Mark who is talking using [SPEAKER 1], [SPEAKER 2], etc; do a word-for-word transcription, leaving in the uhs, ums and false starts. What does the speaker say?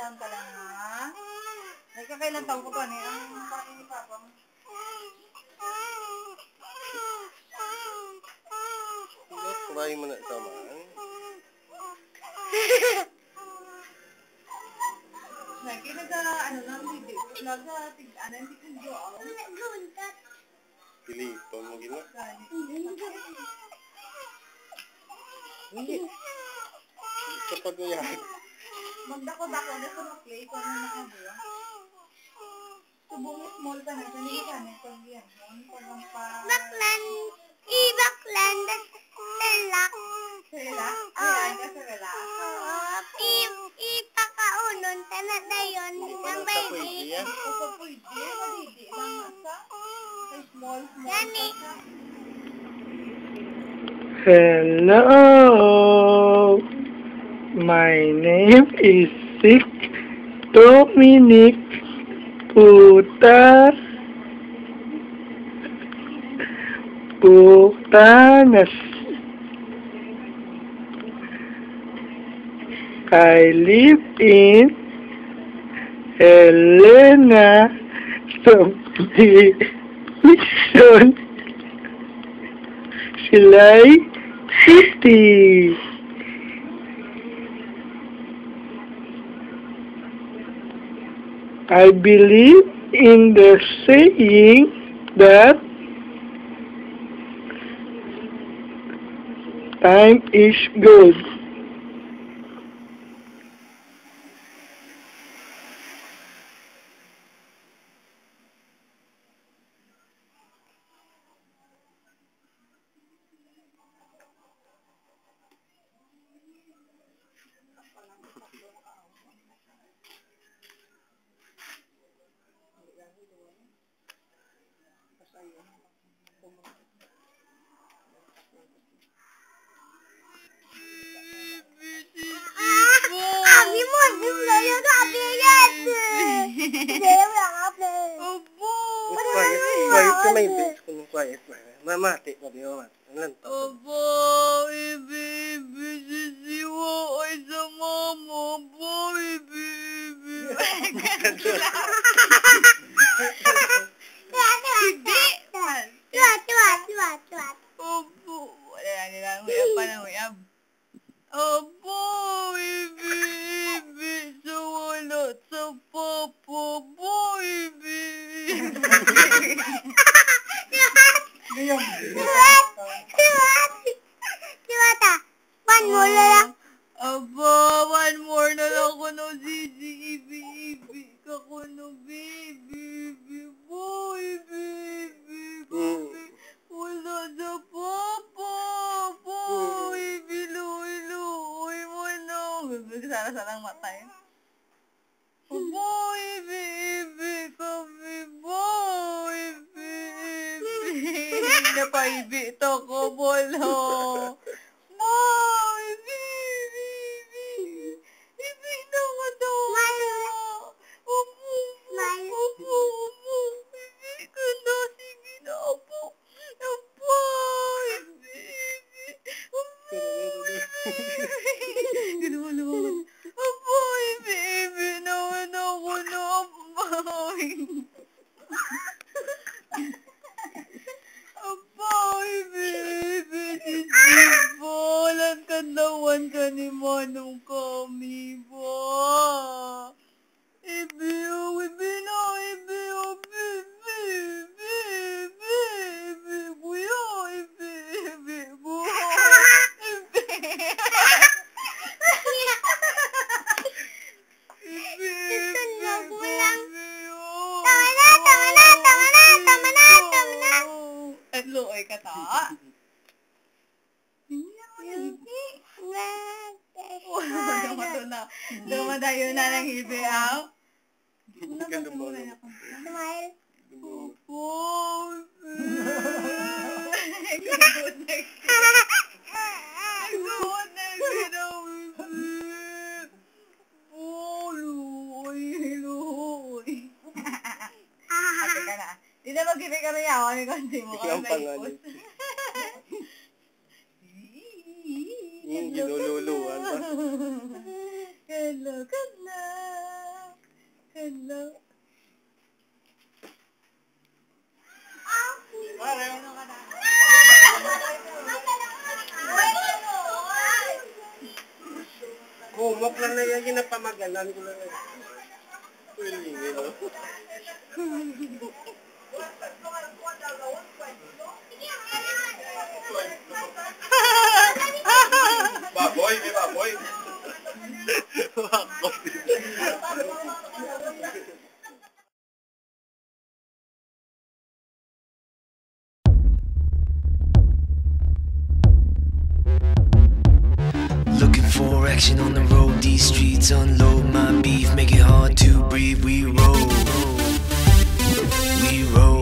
[SPEAKER 1] taon ka lang, ha? Nagkakailan taon ko pa niya. Ang pangin ni Papa mo.
[SPEAKER 2] Kumain mo na ito, man.
[SPEAKER 1] Lagi naga, ano lang, hindi. Naga, ano, hindi ko joaw.
[SPEAKER 2] Pilipan mo gina. Hindi. Kapag yan.
[SPEAKER 1] Magdako-dako na sa maklay ko na nakabuwa. Subong small ka na, sanili ka na pag yan.
[SPEAKER 3] Baklan, i-baklan, selak.
[SPEAKER 1] Selak? Kailan ka sa relax?
[SPEAKER 3] Oo, ipakaunon, tanat na yun, ng baby.
[SPEAKER 1] Opo, pwede, madidi lang asa. Ay, small, small
[SPEAKER 3] Gani.
[SPEAKER 1] ka.
[SPEAKER 4] Hello, my name is zeke Dominic Puta Putanas. I live in Helena Subdivision, Silay City. I believe in the saying that time is gold.
[SPEAKER 3] Abi mo, bimlaya ka, abi yan. Hindi, wala ka, abi.
[SPEAKER 1] Opo!
[SPEAKER 2] Quiet, quiet ka may base kung quiet na. Mamati ka, di ba? Ano to?
[SPEAKER 1] Opo! Ibi, ibi, sisiwa ay sa mama. Opo, ibi, ibi. Hindi!
[SPEAKER 3] Tuwa, tuwa, tuwa, tuwa.
[SPEAKER 1] Opo! Wala na nila. Huyab pa na huyab. Opo! Ibi, ibi. Sa wala sa papa. Opo, ibi. Ngayon.
[SPEAKER 3] Tuwa ta. One more na lang.
[SPEAKER 1] Aba, one more na lang ko no, Zizi. Ibi, ibi. Kako no, baby, ibi. Boy, baby, baby. Wala sa papa. Boy, ibi, luy, luy mo no. Sara-sarang matay. Boy, ibi, ibi. Kami, boy, ibi, ibi. Napaibi ito ko, bolo. Boy, ibi, ibi, ibi. Ibi na nga daw. Opo, opo, opo, opo. Ibi ka na, sige na, opo. Opo, ibi, ibi. Opo, ibi. Ginawa naman. Opo, ibi, ibi. Naman ako na, opo. Opo, ibi, ibi. Sisipo. Walang kandawan ka ni Manong kami, ba? Ibi, oh, ibi na, ibi, oh, bibi, ibi, ibi, ibi, kuya, ibi, ibi, buho, ibi. Ibi, ibi, kami, oh.
[SPEAKER 3] Tama na, tama na, tama na, tama na, tama na.
[SPEAKER 1] At luoy ka ta. Dumadayo na ng hibi, ah.
[SPEAKER 3] Smile.
[SPEAKER 1] Opo. Nagbuot na Nagbuot na Oh, luoy, luoy. Ate ka na. Di na mag-ibig ka na yawa. May konti mo ka.
[SPEAKER 2] Ang pangalan. Yung ginululuan pa.
[SPEAKER 1] Hello ka na.
[SPEAKER 2] Amok lang na yan, yun ang pamagalan ko lang. Willing, no? Baboy, may baboy.
[SPEAKER 5] Looking for action on the road, these streets unload my beef, make it hard to breathe. We roll, we roll.